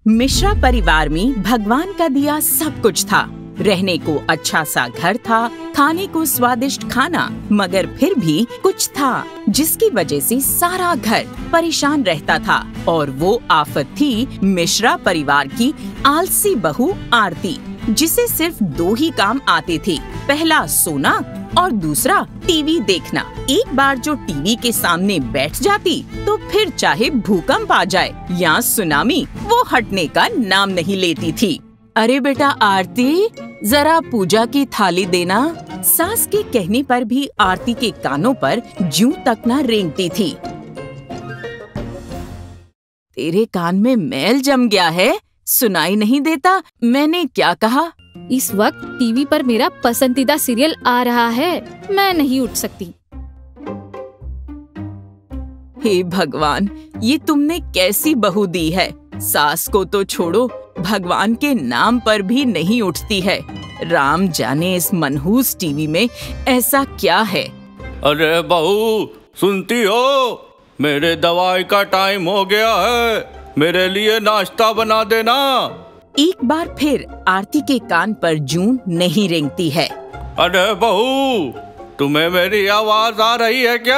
मिश्रा परिवार में भगवान का दिया सब कुछ था। रहने को अच्छा सा घर था, खाने को स्वादिष्ट खाना, मगर फिर भी कुछ था जिसकी वजह से सारा घर परेशान रहता था। और वो आफत थी मिश्रा परिवार की आलसी बहू आरती, जिसे सिर्फ 2 ही काम आते थे, पहला सोना और दूसरा टीवी देखना। एक बार जो टीवी के सामने बैठ जाती तो फिर चाहे भूकंप आ जाए या सुनामी, वो हटने का नाम नहीं लेती थी। अरे बेटा आरती, जरा पूजा की थाली देना। सास के कहने पर भी आरती के कानों पर जूं तक न रेंगती थी। तेरे कान में मैल जम गया है, सुनाई नहीं देता मैंने क्या कहा? इस वक्त टीवी पर मेरा पसंदीदा सीरियल आ रहा है, मैं नहीं उठ सकती। हे भगवान, ये तुमने कैसी बहू दी है? सास को तो छोड़ो, भगवान के नाम पर भी नहीं उठती है। राम जाने इस मनहूस टीवी में ऐसा क्या है। अरे बहू, सुनती हो? मेरे दवाई का टाइम हो गया है, मेरे लिए नाश्ता बना देना। एक बार फिर आरती के कान पर जूं नहीं रेंगती है। अरे बहू, तुम्हें मेरी आवाज आ रही है क्या?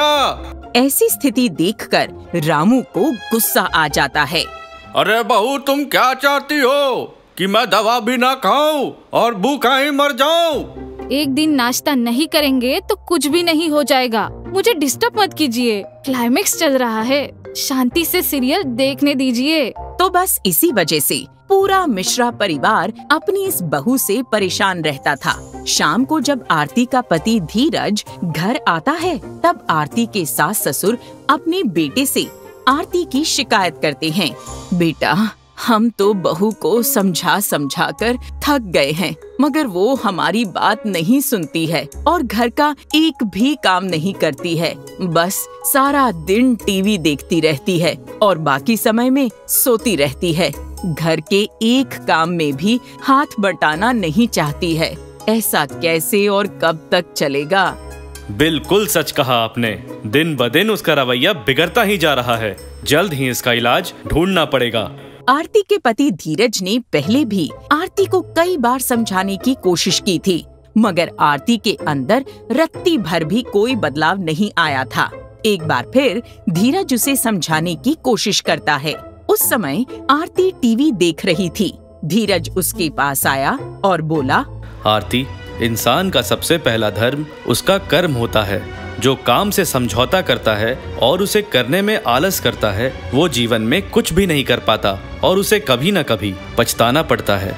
ऐसी स्थिति देखकर रामू को गुस्सा आ जाता है। अरे बहू, तुम क्या चाहती हो कि मैं दवा भी ना खाऊं और भूखा ही मर जाऊं? एक दिन नाश्ता नहीं करेंगे तो कुछ भी नहीं हो जाएगा। मुझे डिस्टर्ब मत कीजिए, क्लाइमेक्स चल रहा है, शांति से सीरियल देखने दीजिए। तो बस इसी वजह से पूरा मिश्रा परिवार अपनी इस बहू से परेशान रहता था। शाम को जब आरती का पति धीरज घर आता है, तब आरती के सास ससुर अपने बेटे से आरती की शिकायत करते हैं। बेटा, हम तो बहू को समझा समझा कर थक गए हैं, मगर वो हमारी बात नहीं सुनती है और घर का एक भी काम नहीं करती है। बस सारा दिन टीवी देखती रहती है और बाकी समय में सोती रहती है। घर के एक काम में भी हाथ बटाना नहीं चाहती है। ऐसा कैसे और कब तक चलेगा? बिल्कुल सच कहा आपने। दिन ब दिन उसका रवैया बिगड़ता ही जा रहा है। जल्द ही इसका इलाज ढूंढना पड़ेगा। आरती के पति धीरज ने पहले भी आरती को कई बार समझाने की कोशिश की थी, मगर आरती के अंदर रत्ती भर भी कोई बदलाव नहीं आया था। एक बार फिर धीरज उसे समझाने की कोशिश करता है। उस समय आरती टीवी देख रही थी। धीरज उसके पास आया और बोला, आरती, इंसान का सबसे पहला धर्म उसका कर्म होता है। जो काम से समझौता करता है और उसे करने में आलस करता है, वो जीवन में कुछ भी नहीं कर पाता और उसे कभी न कभी पछताना पड़ता है।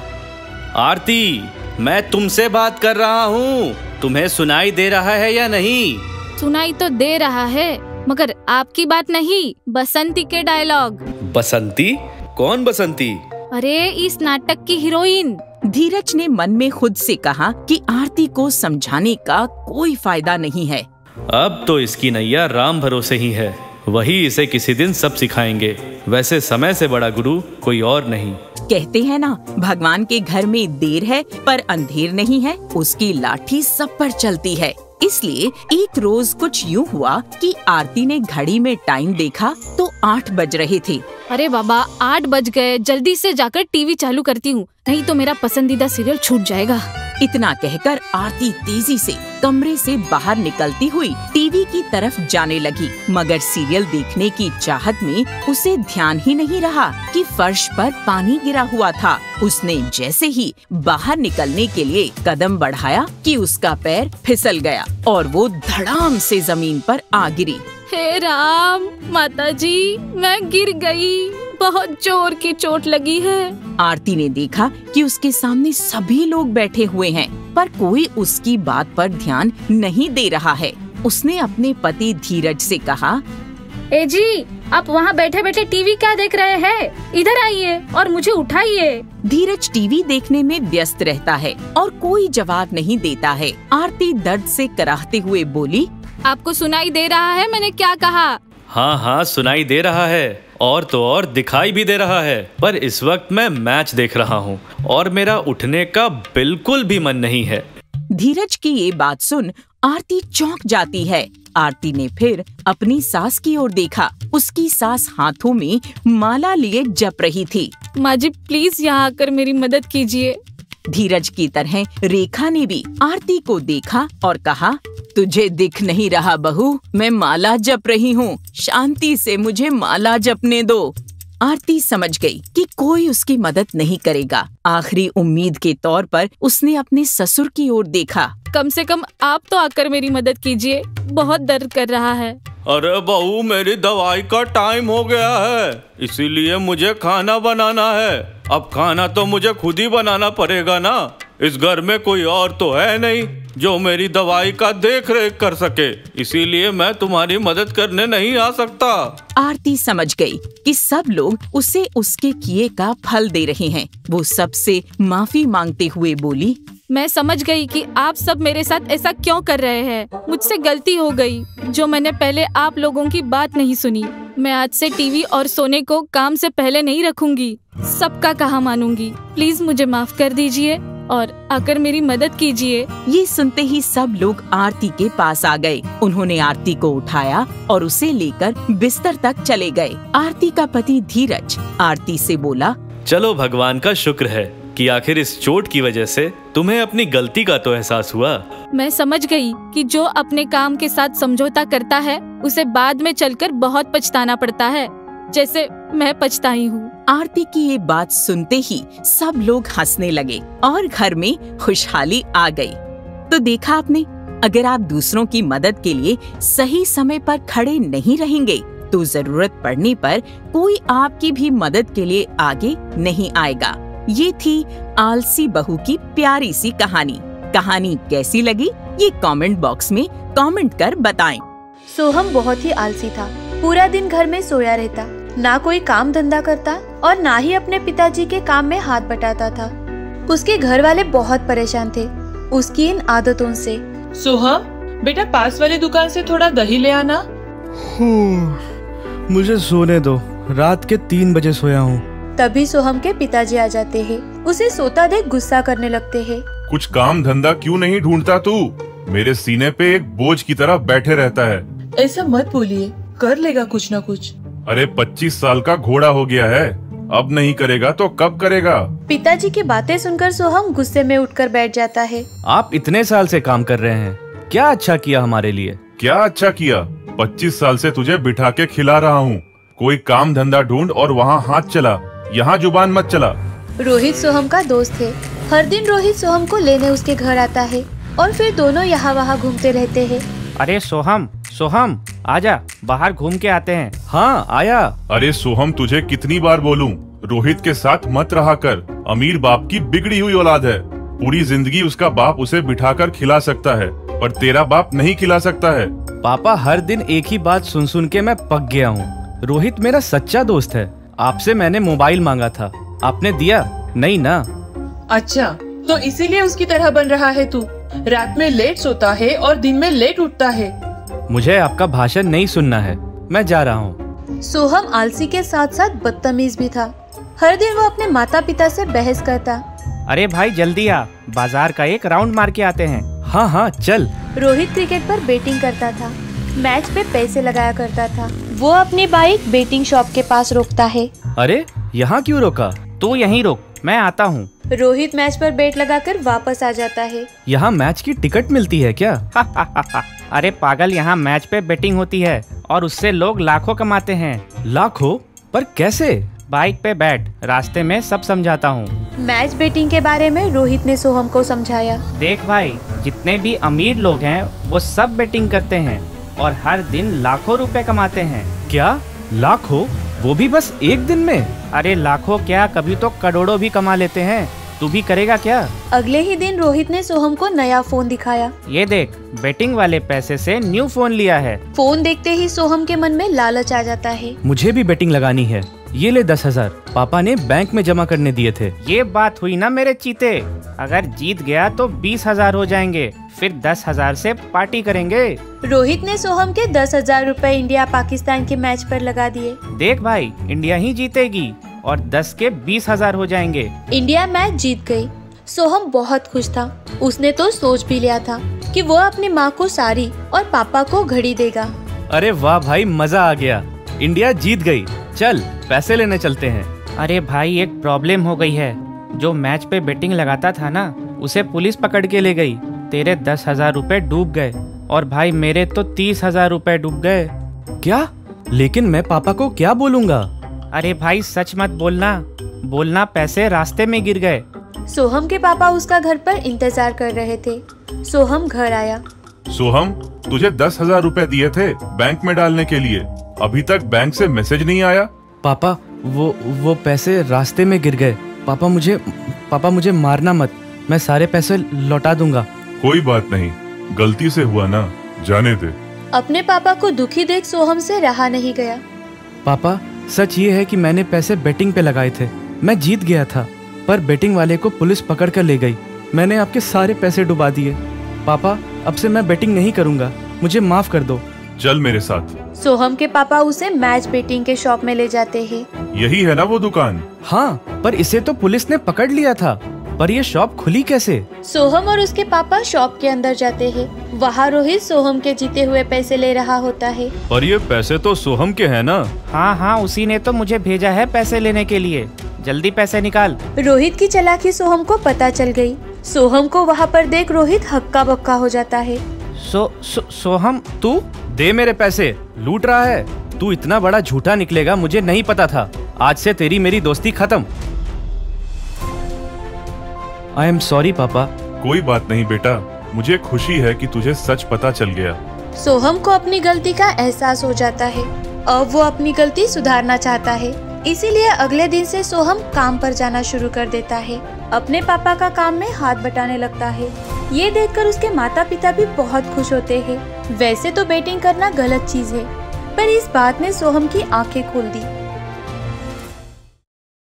आरती, मैं तुमसे बात कर रहा हूँ, तुम्हें सुनाई दे रहा है या नहीं? सुनाई तो दे रहा है, मगर आपकी बात नहीं, बसंती के डायलॉग। बसंती? कौन बसंती? अरे, इस नाटक की हीरोइन। धीरज ने मन में खुद से कहा कि आरती को समझाने का कोई फायदा नहीं है। अब तो इसकी नैया राम भरोसे ही है, वही इसे किसी दिन सब सिखाएंगे। वैसे समय से बड़ा गुरु कोई और नहीं। कहते हैं ना, भगवान के घर में देर है पर अंधेर नहीं है, उसकी लाठी सब पर चलती है। इसलिए एक रोज कुछ यूँ हुआ कि आरती ने घड़ी में टाइम देखा तो 8 बज रहे थे। अरे बाबा, 8 बज गए, जल्दी से जाकर टीवी चालू करती हूँ, नहीं तो मेरा पसंदीदा सीरियल छूट जाएगा। इतना कहकर आरती तेजी से कमरे से बाहर निकलती हुई टीवी की तरफ जाने लगी, मगर सीरियल देखने की चाहत में उसे ध्यान ही नहीं रहा कि फर्श पर पानी गिरा हुआ था। उसने जैसे ही बाहर निकलने के लिए कदम बढ़ाया कि उसका पैर फिसल गया और वो धड़ाम से जमीन पर आ गिरी। हे राम, माताजी, मैं गिर गई, बहुत जोर की चोट लगी है। आरती ने देखा कि उसके सामने सभी लोग बैठे हुए हैं, पर कोई उसकी बात पर ध्यान नहीं दे रहा है। उसने अपने पति धीरज से कहा, ए जी, आप वहाँ बैठे बैठे टीवी क्या देख रहे हैं? इधर आइए और मुझे उठाइए। धीरज टीवी देखने में व्यस्त रहता है और कोई जवाब नहीं देता है। आरती दर्द से कराहते हुए बोली, आपको सुनाई दे रहा है मैंने क्या कहा? हाँ हाँ, सुनाई दे रहा है और तो और दिखाई भी दे रहा है, पर इस वक्त मैं मैच देख रहा हूँ और मेरा उठने का बिल्कुल भी मन नहीं है। धीरज की ये बात सुन आरती चौंक जाती है। आरती ने फिर अपनी सास की ओर देखा। उसकी सास हाथों में माला लिए जप रही थी। माँ जी प्लीज यहाँ आकर मेरी मदद कीजिए। धीरज की तरह रेखा ने भी आरती को देखा और कहा, तुझे दिख नहीं रहा बहू, मैं माला जप रही हूँ, शांति से मुझे माला जपने दो। आरती समझ गई कि कोई उसकी मदद नहीं करेगा। आखिरी उम्मीद के तौर पर उसने अपने ससुर की ओर देखा। कम से कम आप तो आकर मेरी मदद कीजिए, बहुत दर्द कर रहा है। अरे बहू, मेरी दवाई का टाइम हो गया है, इसीलिए मुझे खाना बनाना है। अब खाना तो मुझे खुद ही बनाना पड़ेगा ना। इस घर में कोई और तो है नहीं जो मेरी दवाई का देख रेख कर सके, इसीलिए मैं तुम्हारी मदद करने नहीं आ सकता। आरती समझ गई कि सब लोग उसे उसके किए का फल दे रहे हैं। वो सबसे माफी मांगते हुए बोली, मैं समझ गई कि आप सब मेरे साथ ऐसा क्यों कर रहे हैं। मुझसे गलती हो गई जो मैंने पहले आप लोगों की बात नहीं सुनी। मैं आज से टीवी और सोने को काम से पहले नहीं रखूंगी, सबका कहा मानूंगी। प्लीज मुझे माफ कर दीजिए और आकर मेरी मदद कीजिए। ये सुनते ही सब लोग आरती के पास आ गए। उन्होंने आरती को उठाया और उसे लेकर बिस्तर तक चले गए। आरती का पति धीरज आरती से बोला, चलो भगवान का शुक्र है कि आखिर इस चोट की वजह से तुम्हें अपनी गलती का तो एहसास हुआ। मैं समझ गई कि जो अपने काम के साथ समझौता करता है उसे बाद में चलकर बहुत पछताना पड़ता है, जैसे मैं पछताई हूँ। आरती की ये बात सुनते ही सब लोग हंसने लगे और घर में खुशहाली आ गई। तो देखा आपने, अगर आप दूसरों की मदद के लिए सही समय पर खड़े नहीं रहेंगे तो जरूरत पड़ने पर कोई आपकी भी मदद के लिए आगे नहीं आएगा। ये थी आलसी बहू की प्यारी सी कहानी। कहानी कैसी लगी ये कमेंट बॉक्स में कमेंट कर बताएं। सोहम बहुत ही आलसी था। पूरा दिन घर में सोया रहता, ना कोई काम धंधा करता और ना ही अपने पिताजी के काम में हाथ बटाता था। उसके घर वाले बहुत परेशान थे उसकी इन आदतों से। सोहम बेटा, पास वाली दुकान से थोड़ा दही ले आना। मुझे सोने दो, रात के 3 बजे सोया हूँ। तभी सोहम के पिताजी आ जाते हैं। उसे सोता देख गुस्सा करने लगते हैं। कुछ काम धंधा क्यों नहीं ढूंढता तू? मेरे सीने पे एक बोझ की तरह बैठे रहता है। ऐसा मत बोलिए, कर लेगा कुछ न कुछ। अरे 25 साल का घोड़ा हो गया है, अब नहीं करेगा तो कब करेगा? पिताजी की बातें सुनकर सोहम गुस्से में उठकर बैठ जाता है। आप इतने साल से काम कर रहे हैं, क्या अच्छा किया हमारे लिए? क्या अच्छा किया? 25 साल से तुझे बिठा के खिला रहा हूँ। कोई काम धंधा ढूंढ और वहाँ हाथ चला, यहाँ जुबान मत चला। रोहित सोहम का दोस्त है। हर दिन रोहित सोहम को लेने उसके घर आता है और फिर दोनों यहाँ वहाँ घूमते रहते हैं। अरे सोहम, सोहम आजा, बाहर घूम के आते हैं। हाँ आया। अरे सोहम, तुझे कितनी बार बोलूं, रोहित के साथ मत रहा कर। अमीर बाप की बिगड़ी हुई औलाद है। पूरी जिंदगी उसका बाप उसे बिठाकर खिला सकता है, पर तेरा बाप नहीं खिला सकता है। पापा, हर दिन एक ही बात सुन सुन के मैं पक गया हूँ। रोहित मेरा सच्चा दोस्त है। आपसे मैंने मोबाइल मांगा था, आपने दिया नहीं ना? अच्छा, तो इसीलिए उसकी तरह बन रहा है तू। रात में लेट सोता है और दिन में लेट उठता है। मुझे आपका भाषण नहीं सुनना है, मैं जा रहा हूँ। सोहम आलसी के साथ साथ बदतमीज भी था। हर दिन वो अपने माता पिता से बहस करता। अरे भाई जल्दी आ, बाजार का एक राउंड मार के आते हैं। हाँ हाँ चल। रोहित क्रिकेट पर बेटिंग करता था, मैच पे पैसे लगाया करता था। वो अपनी बाइक बेटिंग शॉप के पास रोकता है। अरे यहाँ क्यों रोका? तू यहीं रुक, मैं आता हूँ। रोहित मैच पर बेट लगाकर वापस आ जाता है। यहाँ मैच की टिकट मिलती है क्या? अरे पागल, यहाँ मैच पे बेटिंग होती है और उससे लोग लाखों कमाते हैं। लाखों? पर कैसे? बाइक पे बैठ, रास्ते में सब समझाता हूँ। मैच बेटिंग के बारे में रोहित ने सोहम को समझाया। देख भाई, जितने भी अमीर लोग हैं वो सब बेटिंग करते हैं और हर दिन लाखों रुपए कमाते हैं। क्या? लाखों? वो भी बस एक दिन में? अरे लाखों क्या, कभी तो करोड़ों भी कमा लेते हैं। तू भी करेगा क्या? अगले ही दिन रोहित ने सोहम को नया फोन दिखाया। ये देख, बेटिंग वाले पैसे से न्यू फोन लिया है। फोन देखते ही सोहम के मन में लालच आ जाता है। मुझे भी बेटिंग लगानी है। ये ले 10,000, पापा ने बैंक में जमा करने दिए थे। ये बात हुई ना मेरे चीते, अगर जीत गया तो 20,000 हो जाएंगे, फिर 10,000 से पार्टी करेंगे। रोहित ने सोहम के 10,000 रुपए इंडिया पाकिस्तान के मैच पर लगा दिए। देख भाई, इंडिया ही जीतेगी और 10 के 20,000 हो जाएंगे। इंडिया मैच जीत गई। सोहम बहुत खुश था। उसने तो सोच भी लिया था कि वो अपनी माँ को साड़ी और पापा को घड़ी देगा। अरे वाह भाई, मजा आ गया। इंडिया जीत गई। चल पैसे लेने चलते हैं। अरे भाई, एक प्रॉब्लम हो गई है। जो मैच पे बेटिंग लगाता था ना, उसे पुलिस पकड़ के ले गई। तेरे 10,000 रुपए डूब गए और भाई मेरे तो 30,000 रुपए डूब गए। क्या? लेकिन मैं पापा को क्या बोलूँगा? अरे भाई सच मत बोलना पैसे रास्ते में गिर गए। सोहम के पापा उसका घर पर इंतजार कर रहे थे। सोहम घर आया। सोहम, तुझे 10,000 रुपए दिए थे बैंक में डालने के लिए, अभी तक बैंक से मैसेज नहीं आया? पापा वो पैसे रास्ते में गिर गए। पापा मुझे मारना मत, मैं सारे पैसे लौटा दूंगा। कोई बात नहीं, गलती से हुआ ना, जाने दे। अपने पापा को दुखी देख सोहम से रहा नहीं गया। पापा, सच ये है कि मैंने पैसे बेटिंग पे लगाए थे। मैं जीत गया था, पर बेटिंग वाले को पुलिस पकड़ कर ले गई। मैंने आपके सारे पैसे डुबा दिए। पापा, अब से मैं बेटिंग नहीं करूंगा, मुझे माफ कर दो। चल मेरे साथ। सोहम के पापा उसे मैच बेटिंग के शॉप में ले जाते हैं। यही है ना वो दुकान? हाँ, पर इसे तो पुलिस ने पकड़ लिया था। पर ये शॉप खुली कैसे? सोहम और उसके पापा शॉप के अंदर जाते हैं। वहाँ रोहित सोहम के जीते हुए पैसे ले रहा होता है। पर ये पैसे तो सोहम के हैं ना? हाँ, उसी ने तो मुझे भेजा है पैसे लेने के लिए। जल्दी पैसे निकाल। रोहित की चालाकी सोहम को पता चल गई। सोहम को वहाँ पर देख रोहित हक्का बक्का हो जाता है। सोहम, तू दे मेरे पैसे। लूट रहा है तू। इतना बड़ा झूठा निकलेगा मुझे नहीं पता था। आज से तेरी मेरी दोस्ती खत्म। आई एम सॉरी पापा। कोई बात नहीं बेटा, मुझे खुशी है कि तुझे सच पता चल गया। सोहम को अपनी गलती का एहसास हो जाता है। अब वो अपनी गलती सुधारना चाहता है, इसीलिए अगले दिन से सोहम काम पर जाना शुरू कर देता है। अपने पापा का काम में हाथ बटाने लगता है। ये देखकर उसके माता पिता भी बहुत खुश होते हैं। वैसे तो बेटिंग करना गलत चीज है, पर इस बात ने सोहम की आंखें खोल दी।